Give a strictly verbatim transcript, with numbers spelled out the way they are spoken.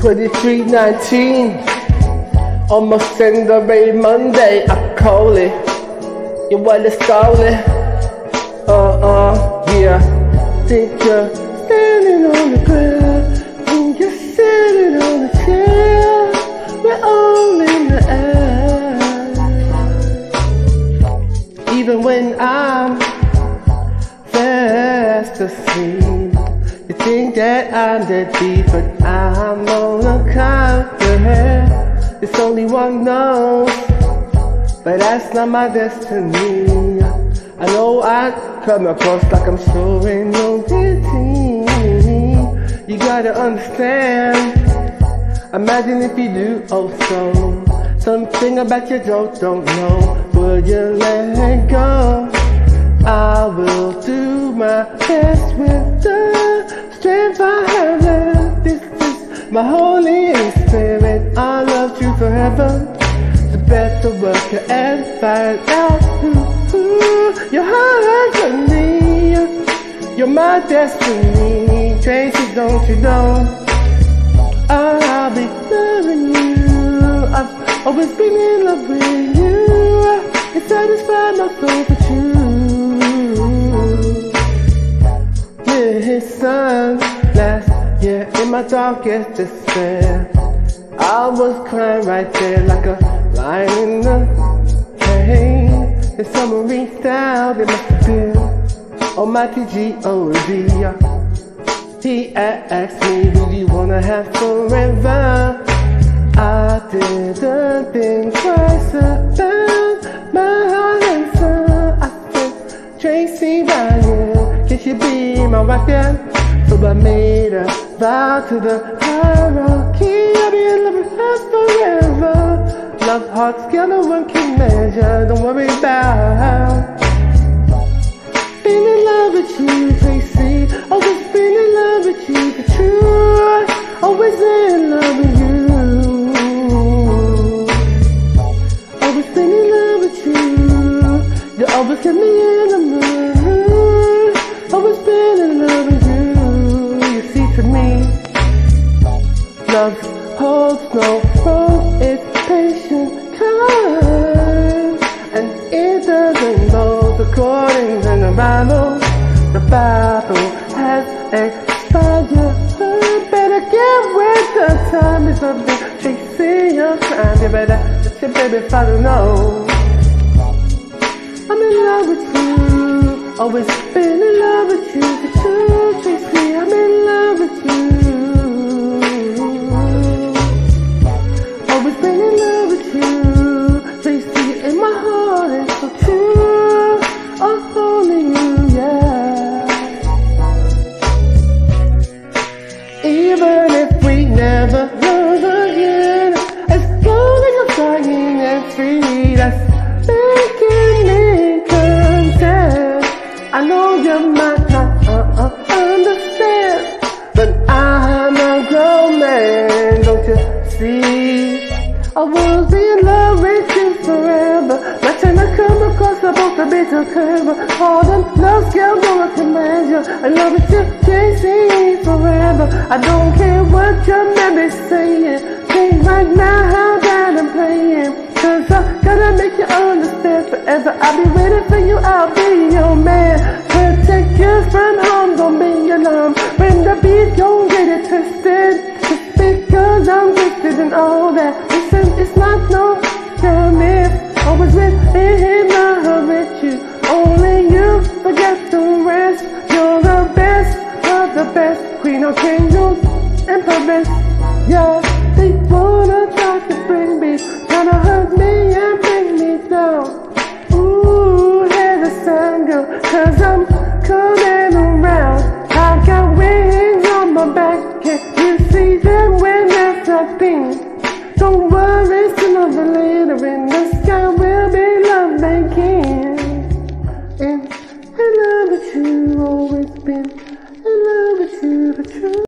twenty-three nineteen, almost in the rain Monday. I call it, you wanna stall it? Uh uh, yeah. Think you're standing on the ground, think you're sitting on the chair. We're all in the air. Even when I'm fast asleep, you think that I'm dead deep, but I'm on a conquer. It's only one knows, but that's not my destiny. I know I come across like I'm showing no pity. You gotta understand, imagine if you do also something about your don't, don't know. Would you let go? I will do my best with the strength I have left. This is my Holy Spirit. I love you forever. So better work it and find out who, who your heart has for me. You're my destiny. Tracy, don't you know? I'll be loving you. I've always been in love with you. It satisfied my soul for you. Listen, last year in my darkest despair, I was crying right there like a lion in the pain. If someone reached out, it must have been Almighty G O D. He asked me, who do you wanna have forever? I didn't think twice about my heart and soul. I said, Tracy Ryan, can she be my wife, yeah? So I made a vow to the hierarchy. I'll be in love with her forever. Love heart scale no one can measure. Don't worry about being in love with you, Tracy. Always been in love with you, for true. Always in love with you. Always been in love with you. You always get me in the mood. Always been in love with you. You see, to me, love holds no role. It's patient, kind, and it doesn't go according to the Bible. The Bible has expired. Better get with the time. It's a big chasing your time. You better let your baby father know I'm in love with you. Always been in love with you. For true, Tracy, I'm in love with you. Always been in love with you, Tracy, in my heart is so true. Oh, only you, yeah. Even if we never love again, as long as you're flying and free, that's making me content. I know you might not uh, uh, understand, but I'm a grown man, don't you see? I will be in love with you forever. Not trying to come across about the bitter curve. All them love scale no one can measure. I love with you, Tracy, forever. I don't care what your man is saying. Think right now how bad I'm playing. Cause I gotta make you understand forever. I'll be waiting for you, I'll be your man. Protect you from harm, don't be alarmed. When the beat don't get it twisted. Because I'm gifted and all that. Listen, it's not no damn if. Always with him, not with you. Only you, forget the rest. You're the best of the best. Queen of kingdoms, empress. Yeah, they wanna try to bring me, tryna hurt me and bring me down. Ooh, hear the sound, girl, cause I'm coming around. I got wings on my back. Can you see them when there's nothing? Don't worry, sooner or later in the sky will be love making. And in love with you, always been in love with you, the truth.